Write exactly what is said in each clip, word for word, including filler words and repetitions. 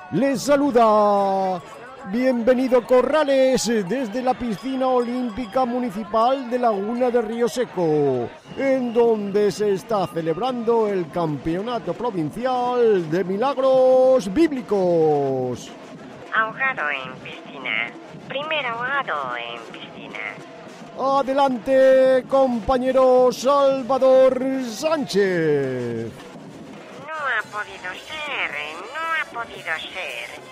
Les saluda. Bienvenido Corrales desde la piscina olímpica municipal de Laguna de Río Seco, en donde se está celebrando el campeonato provincial de milagros bíblicos. Ahogado en piscina. Primer ahogado en piscina. Adelante, compañero Salvador Sánchez. No ha podido ser, no ha podido ser.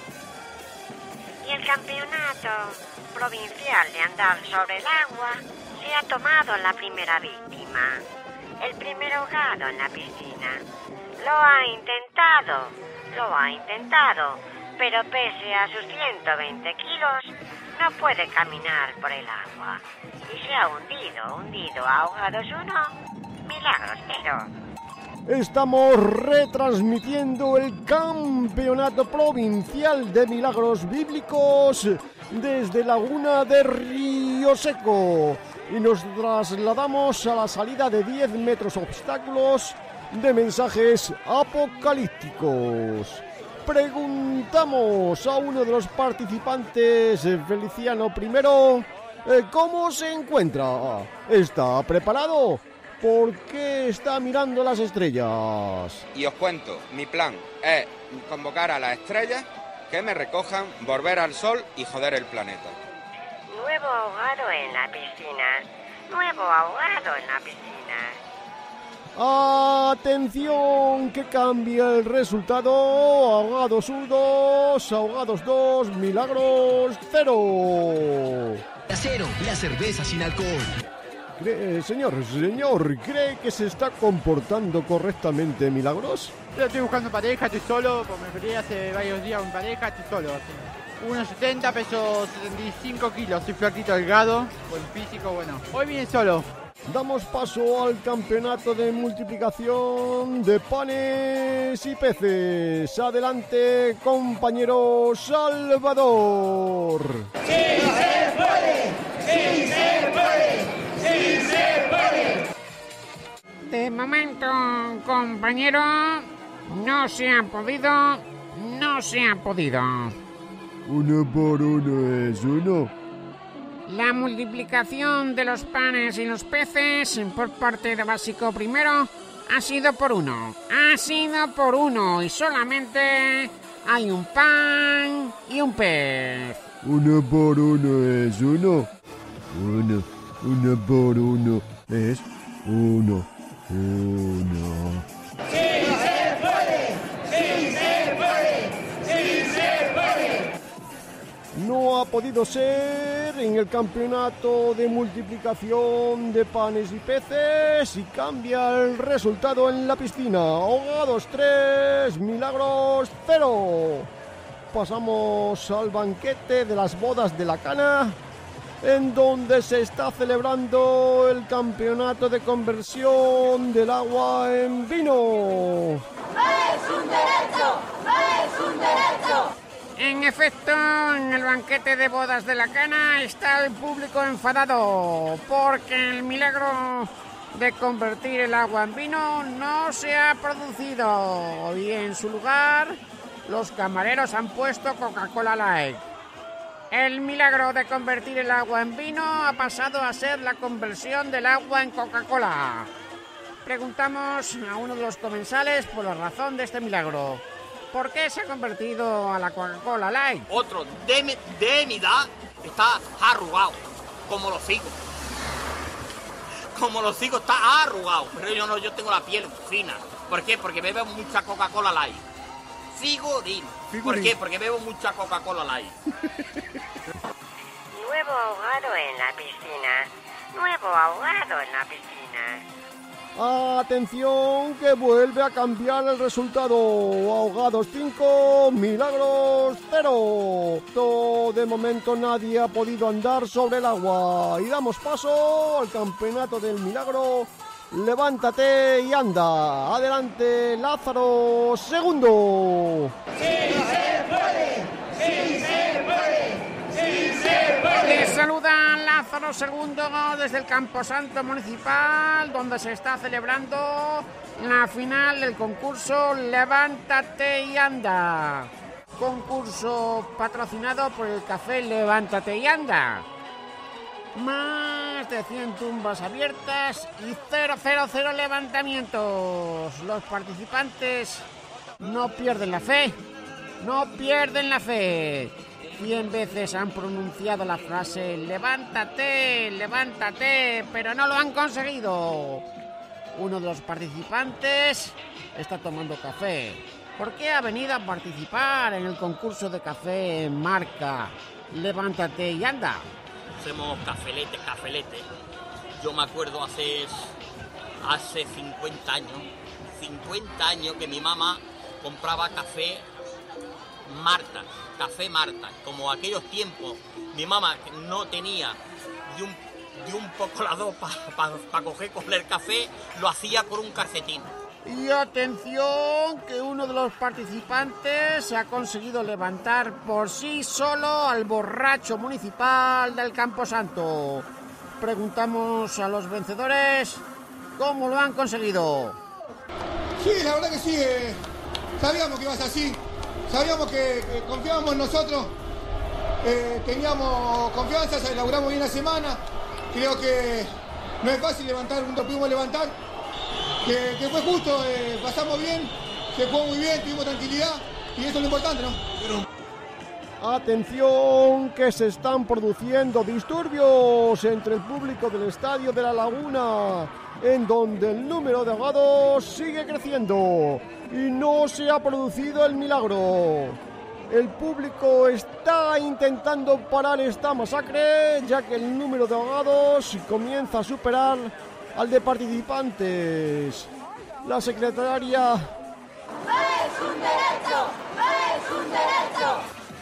Y el campeonato provincial de andar sobre el agua se ha tomado la primera víctima, el primer ahogado en la piscina. Lo ha intentado, lo ha intentado, pero pese a sus ciento veinte kilos, no puede caminar por el agua. Y se ha hundido, hundido, ahogados uno, milagros cero. Estamos retransmitiendo el Campeonato Provincial de Milagros Bíblicos desde Laguna de Río Seco y nos trasladamos a la salida de diez metros obstáculos de mensajes apocalípticos. Preguntamos a uno de los participantes, Feliciano primero, ¿cómo se encuentra? ¿Está preparado? ¿Por qué está mirando las estrellas? Y os cuento, mi plan es convocar a las estrellas que me recojan, volver al sol y joder el planeta. Nuevo ahogado en la piscina. Nuevo ahogado en la piscina. ¡Atención! Que cambia el resultado. Ahogados uno, ahogados dos, milagros cero. Cero, la cerveza sin alcohol. ¿Cree, señor, señor, ¿cree que se está comportando correctamente Milagros? Yo estoy buscando pareja, estoy solo, porque me peleé hace varios días con pareja, estoy solo. uno setenta, peso setenta y cinco kilos, soy flaquito, delgado, buen físico, bueno. Hoy vine solo. Damos paso al campeonato de multiplicación de panes y peces. Adelante, compañero Salvador. ¡Sí se puede! ¡Sí se puede! ¡Sí se puede! De momento, compañero, no se ha podido, no se ha podido. Uno por uno es uno. La multiplicación de los panes y los peces por parte de Básico Primero ha sido por uno. Ha sido por uno y solamente hay un pan y un pez. Uno por uno es uno. Uno. Uno por uno es uno. Uno. ¡Sí se puede! ¡Sí se puede! ¡Sí se puede! No ha podido ser en el campeonato de multiplicación de panes y peces y cambia el resultado en la piscina. Ahogados tres, milagros cero. Pasamos al banquete de las bodas de la cana, en donde se está celebrando el campeonato de conversión del agua en vino. ¡No es un derecho! ¡No es un derecho! En efecto, en el banquete de bodas de la cana está el público enfadado porque el milagro de convertir el agua en vino no se ha producido y en su lugar los camareros han puesto Coca-Cola Light. El milagro de convertir el agua en vino ha pasado a ser la conversión del agua en Coca-Cola. Preguntamos a uno de los comensales por la razón de este milagro. ¿Por qué se ha convertido a la Coca-Cola Light? Otro de mi, de mi edad está arrugado, como los higos. Como los higos está arrugado, pero yo no, yo tengo la piel fina. ¿Por qué? Porque bebo mucha Coca-Cola Light. Figurín. ¿Por qué? Porque bebo mucha Coca-Cola Light. Nuevo ahogado en la piscina. Nuevo ahogado en la piscina. Atención, que vuelve a cambiar el resultado. Ahogados cinco, milagros cero. De momento nadie ha podido andar sobre el agua. Y damos paso al campeonato del milagro. Levántate y anda. Adelante, Lázaro segundo. ¡Sí se puede! ¡Sí se puede! ¡Sí se puede! Les saluda Lázaro segundo desde el Camposanto Municipal, donde se está celebrando la final del concurso Levántate y anda. concurso patrocinado por el café Levántate y Anda. Más de cien tumbas abiertas y cero, cero, cero levantamientos. Los participantes no pierden la fe, no pierden la fe. Cien veces han pronunciado la frase levántate, levántate, pero no lo han conseguido. Uno de los participantes está tomando café. ¿Por qué ha venido a participar en el concurso de café marca Levántate y Anda? Hacemos cafelete, cafelete. Yo me acuerdo hace, hace cincuenta años, cincuenta años que mi mamá compraba café Marta, café Marta. Como aquellos tiempos, mi mamá no tenía de un, de un poco la dos para pa, pa coger, coger café, lo hacía con un calcetín. Y atención, que uno de los participantes ha conseguido levantar por sí solo al borracho municipal del Camposanto. Preguntamos a los vencedores cómo lo han conseguido. Sí, la verdad que sí, eh, sabíamos que iba a ser así, sabíamos que, que confiábamos en nosotros, eh, teníamos confianza, se elaboramos bien la semana, creo que no es fácil levantar, lo pudimos levantar. Que, que fue justo, eh, pasamos bien, se jugó muy bien, tuvimos tranquilidad y eso es lo importante, ¿no? Pero... Atención, que se están produciendo disturbios entre el público del Estadio de la Laguna, en donde el número de ahogados sigue creciendo y no se ha producido el milagro. El público está intentando parar esta masacre, ya que el número de ahogados comienza a superar al de participantes. La secretaria... ¡Es un derecho! ¡Es un derecho!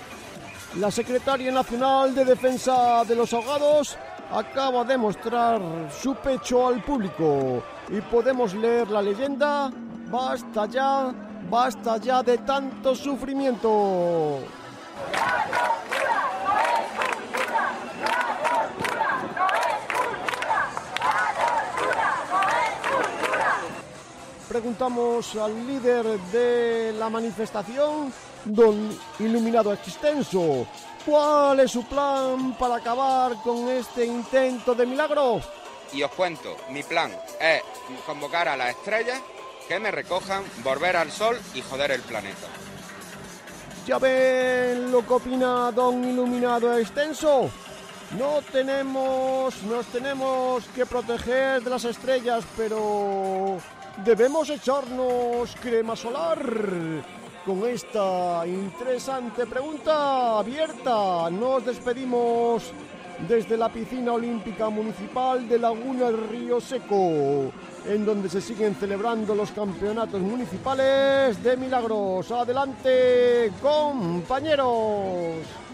La secretaria nacional de Defensa de los Ahogados acaba de mostrar su pecho al público y podemos leer la leyenda: basta ya, basta ya de tanto sufrimiento. Preguntamos al líder de la manifestación, don Iluminado Extenso, ¿cuál es su plan para acabar con este intento de milagro? Y os cuento, mi plan es convocar a las estrellas que me recojan, volver al sol y joder el planeta. ¿Ya ven lo que opina don Iluminado Extenso? No tenemos, nos tenemos que proteger de las estrellas, pero... ¿debemos echarnos crema solar? Con esta interesante pregunta abierta, nos despedimos desde la piscina olímpica municipal de Laguna del Río Seco, en donde se siguen celebrando los campeonatos municipales de milagros. ¡Adelante, compañeros!